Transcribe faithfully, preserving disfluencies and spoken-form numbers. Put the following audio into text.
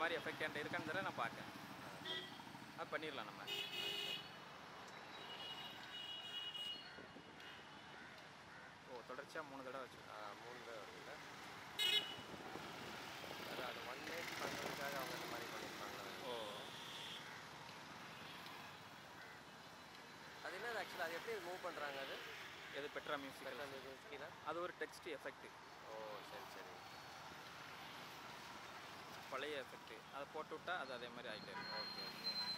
மாதிரி எஃபெக்ட் என்கிட்ட இருக்கான்னு தர நான் பார்க்கேன். அது பண்ணிடலாம் நம்ம. ஓ தொடர்ச்சியாக மூணு தடவை வச்சு மூணு தடவை வருதுல்ல. அதான் அது ஒன் டேஸ் பண்ணுறதுக்காக அவங்க இந்த மாதிரி பண்ணியிருப்பாங்க. ஓ அது என்ன ஆக்சுவலாக அது எப்படி மூவ் பண்ணுறாங்க? அது எது பெட்ரா மியூசிக்? பெட்ரா மியூசிக்கில் அது ஒரு டெக்ஸ்ட் எஃபெக்ட். ஓ சரி சரி. பழைய எஃபெக்ட் அதை போட்டு விட்டா அது அதே மாதிரி ஆகிட்டே இருக்கும். Okay okay.